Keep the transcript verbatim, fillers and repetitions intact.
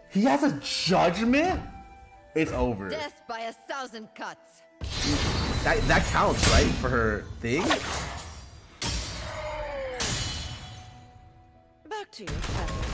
He has a judgment? It's over. Death by a thousand cuts. That, that counts, right? For her thing? Back to your family.